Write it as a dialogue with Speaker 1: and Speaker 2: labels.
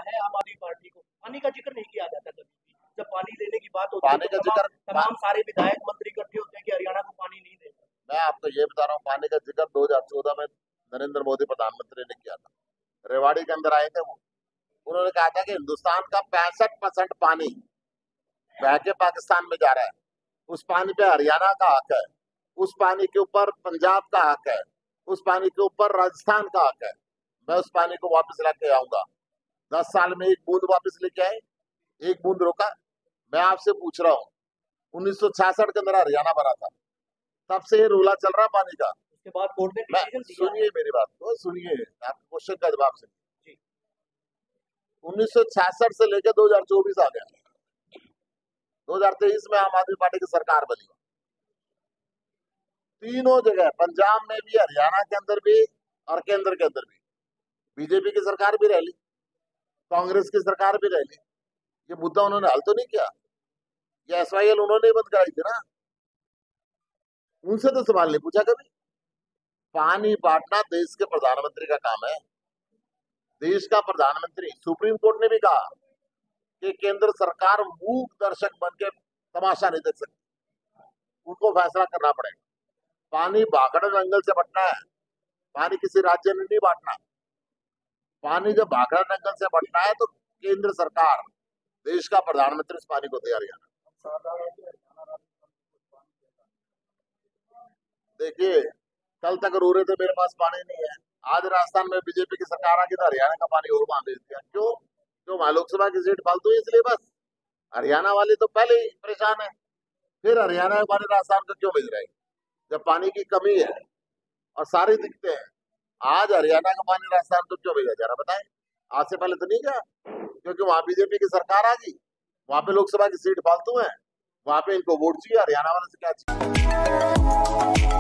Speaker 1: है आम आदमी पार्टी को। पानी का जिक्र नहीं किया जाता कभी भी। जब पानी देने की बात होती है
Speaker 2: पानी
Speaker 1: तो
Speaker 2: का जिक्र
Speaker 1: तमाम सारे विधायक मंत्री इकट्ठे होते हैं कि हरियाणा को पानी नहीं देगा।
Speaker 2: मैं आपको ये बता रहा हूँ, पानी का जिक्र 2014 में नरेंद्र मोदी प्रधानमंत्री ने किया था। रेवाड़ी के अंदर आए थे वो, उन्होंने कहा था कि हिंदुस्तान का 65% पानी बह के पाकिस्तान में जा रहा है, उस पानी पे हरियाणा का हक है, उस पानी के ऊपर पंजाब का हक है, उस पानी के ऊपर राजस्थान का हक है। मैं उस पानी को वापस लेके आऊंगा। 10 साल में एक बूंद वापस लेके आए, एक बूंद रोका। मैं आपसे पूछ रहा हूँ, 1966 के अंदर हरियाणा बना था, तब से ये रोला चल रहा पानी का।
Speaker 1: उसके बाद कोर्ट ने डिसीजन दिया।
Speaker 2: सुनिए मेरी बात को, सुनिए, आपके क्वेश्चन का जवाब सुनिए। 1966 से लेकर 2024 आ गया, 2023 में आम आदमी पार्टी की सरकार बनी। तीनों जगह, पंजाब में भी, हरियाणा के अंदर भी और केंद्र के अंदर भी, बीजेपी की सरकार भी रह ली, कांग्रेस की सरकार भी रह ली। ये मुद्दा उन्होंने हल तो नहीं किया। ये SYL उन्होंने बंद कराई थी ना, उनसे तो सवाल नहीं पूछा कभी। पानी बांटना देश के प्रधानमंत्री का काम है। देश का प्रधानमंत्री, सुप्रीम कोर्ट ने भी कहा कि केंद्र सरकार मूक दर्शक बन के तमाशा नहीं देख सकती, उनको फैसला करना पड़ेगा। पानी भाखड़ा नंगल से बंटना है, पानी किसी राज्य ने नहीं बांटना। पानी जब भाखड़ा नंगल से बंटना है तो केंद्र सरकार, देश का प्रधानमंत्री उस पानी को तैयार करना। देखिए, कल तक रो रहे थे मेरे पास पानी नहीं है, आज राजस्थान में बीजेपी की सरकार आ गई तो हरियाणा का पानी और वहां भेज दिया। क्यों? वहां लोकसभा की सीट फालतू है इसलिए बस। हरियाणा वाले तो पहले ही परेशान है, फिर हरियाणा वाले राजस्थान को क्यों भेज रहे हैं जब पानी की कमी है और सारे दिखते हैं। आज हरियाणा का पानी राजस्थान को क्यों भेजा जा रहा बताएं? आज से पहले तो नहीं गया, क्योंकि वहां बीजेपी की सरकार आ गई, वहां पे लोकसभा की सीट फालतू है, वहां पे इनको वोट चाहिए। हरियाणा वाले से क्या चाहिए?